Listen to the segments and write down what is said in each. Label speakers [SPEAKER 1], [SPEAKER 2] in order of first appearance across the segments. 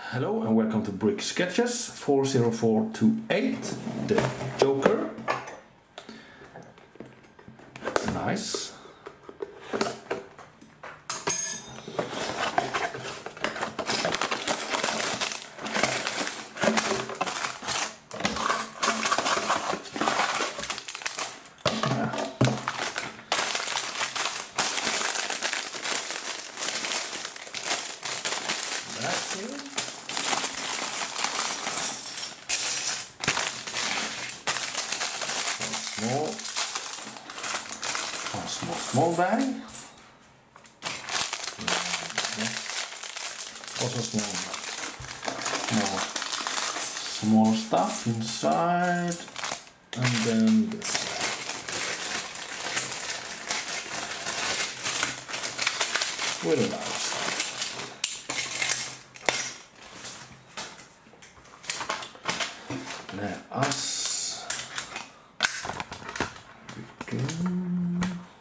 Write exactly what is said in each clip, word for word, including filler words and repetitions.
[SPEAKER 1] Hello and welcome to Brick Sketches four zero four two eight, the Joker. Nice. That's it. Small, a small, small bag. Also small, small, small stuff inside, and then this. With a mouse. Let us begin.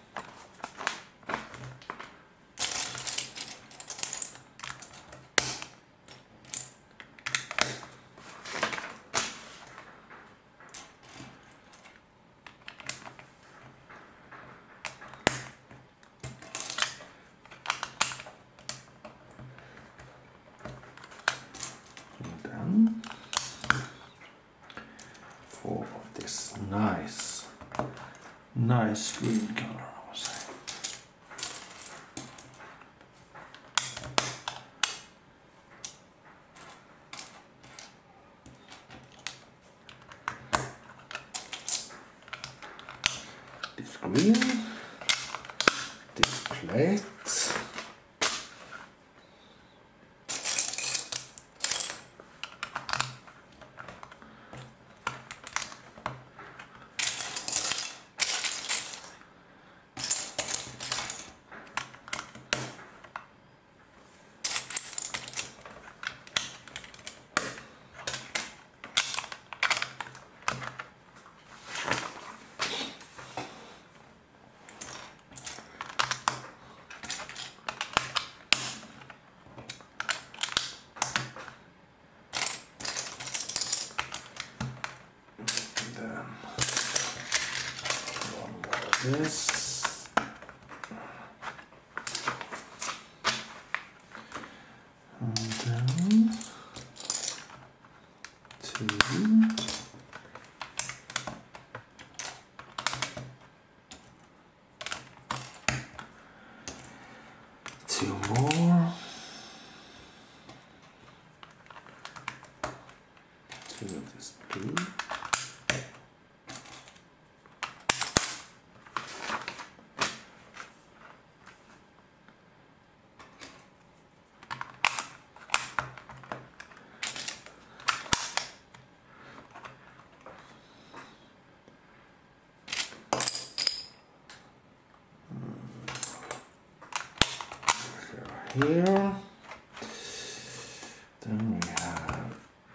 [SPEAKER 1] And then for this nice, nice green color, I would say. This green, this plate. This and then two, two more, two of this blue. Here, then we have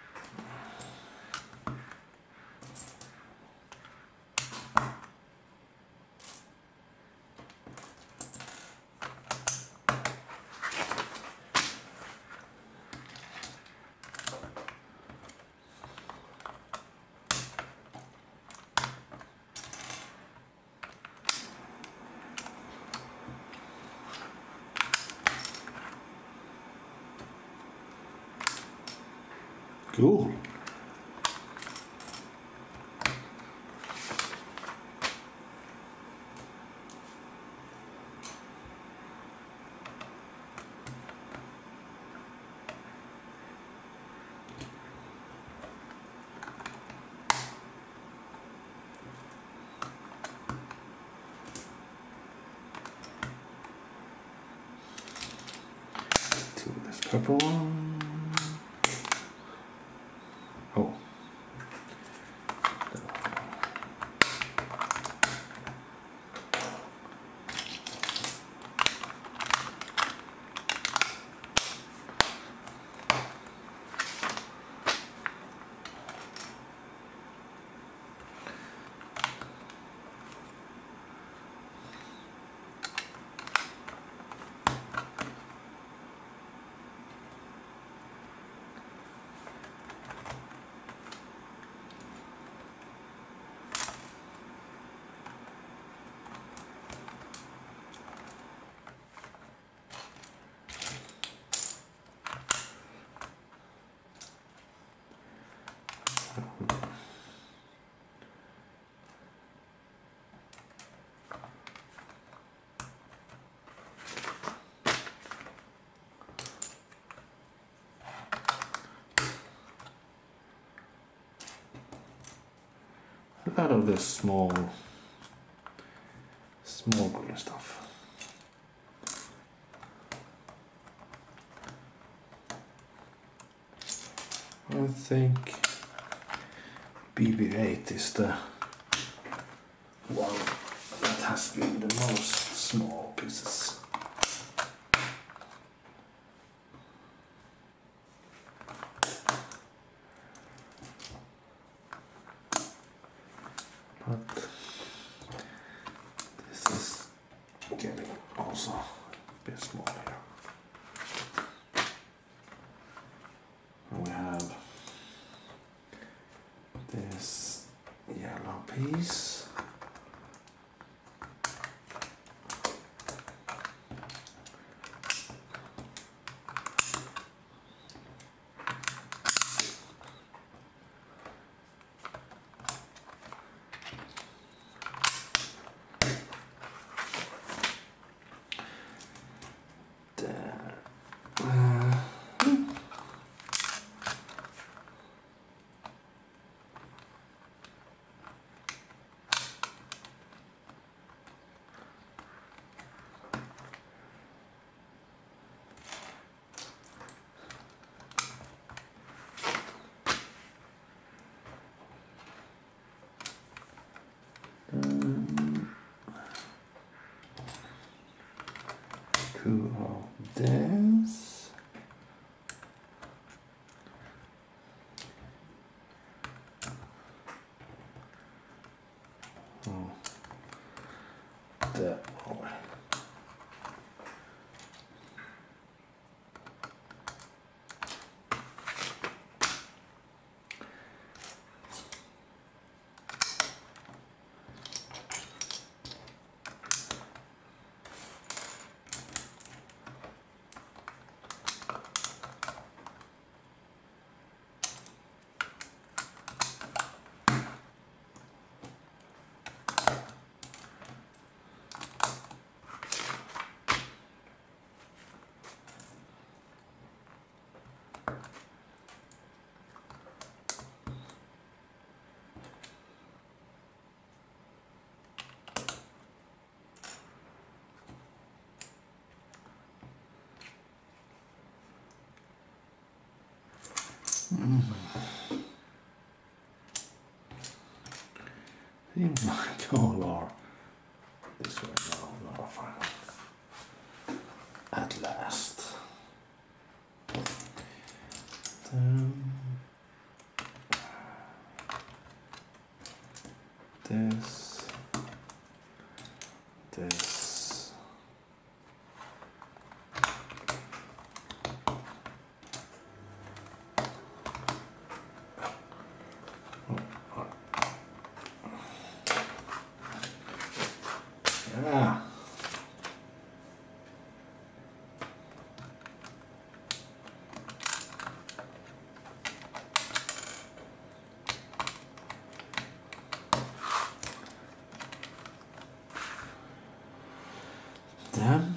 [SPEAKER 1] cool. To this purple one. Oh. lot of this small, small green stuff. I think B B eight is the one that has been the most small pieces. But this is getting also a bit small here. And we have this yellow piece. Two of this. Oh, that one. Mm. Seems like all are this way now, not a final. At last. Then this, this. Yeah. Then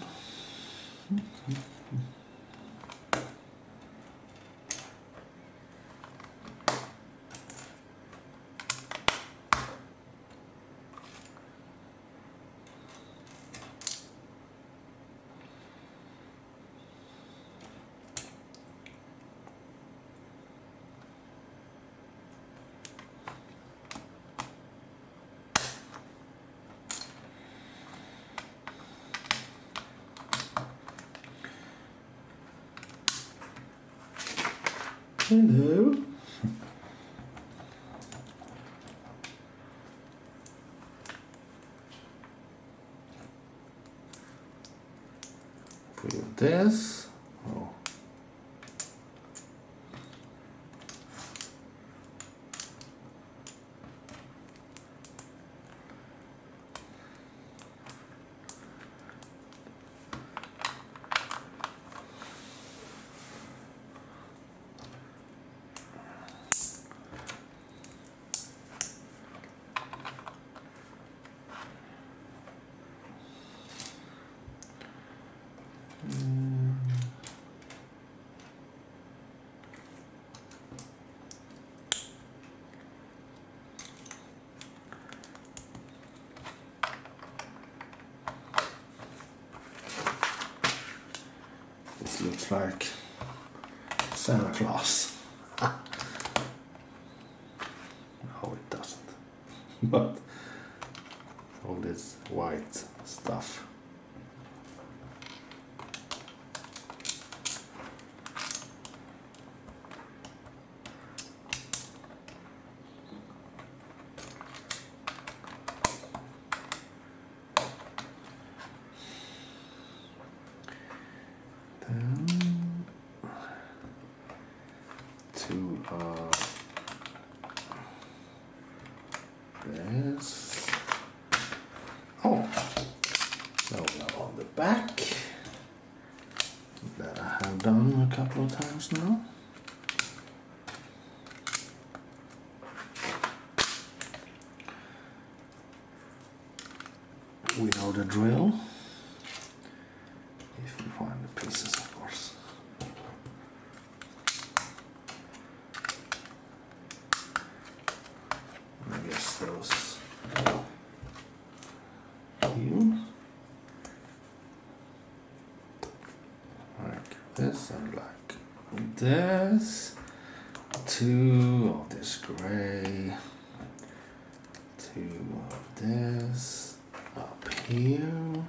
[SPEAKER 1] hello. Put this. Oh. looks like Santa Claus. No, it doesn't. But all this white stuff. Then to uh, this. Oh, so now on the back that I have done a couple of times now. We know the drill. If we find the pieces, of course. I guess those here. Like this and like this. Two of this gray. Two of this up here.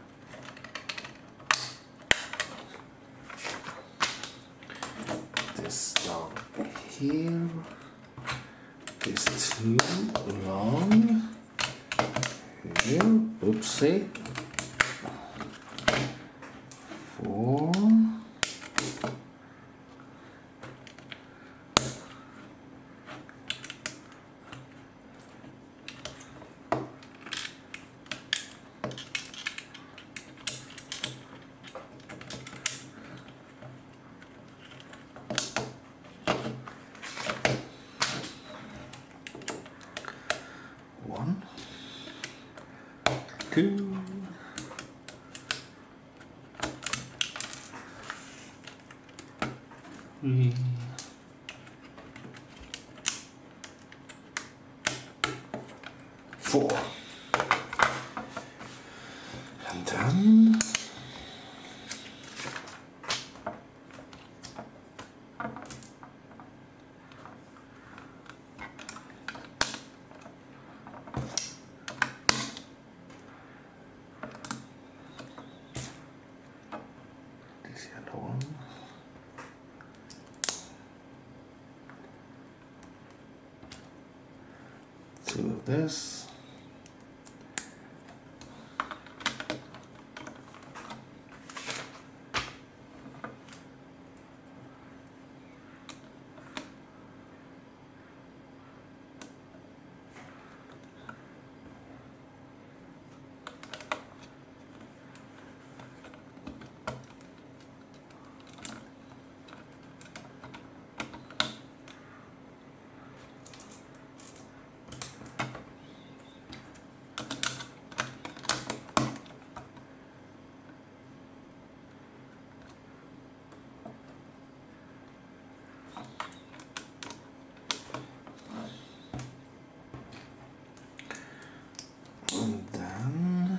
[SPEAKER 1] This down here. This too long. Here. Oopsie. Four. One, two, three, four, and then this yellow one. Two of this. And then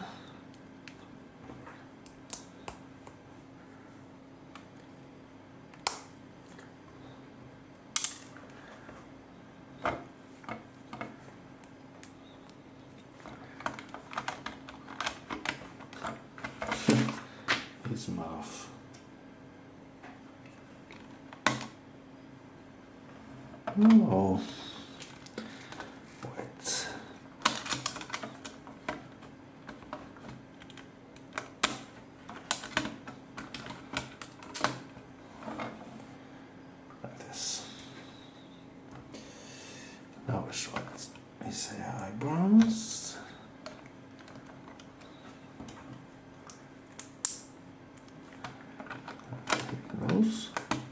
[SPEAKER 1] his mouth. Oh, wait. Like this. Now it's what we say eyebrows. Nose.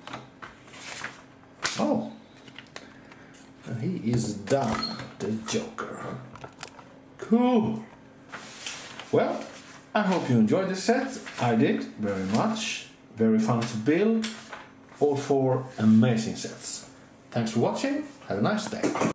[SPEAKER 1] Oh, and he is done, the Joker. Cool. Well, I hope you enjoyed this set. I did very much. Very fun to build. All four amazing sets. Thanks for watching. Have a nice day.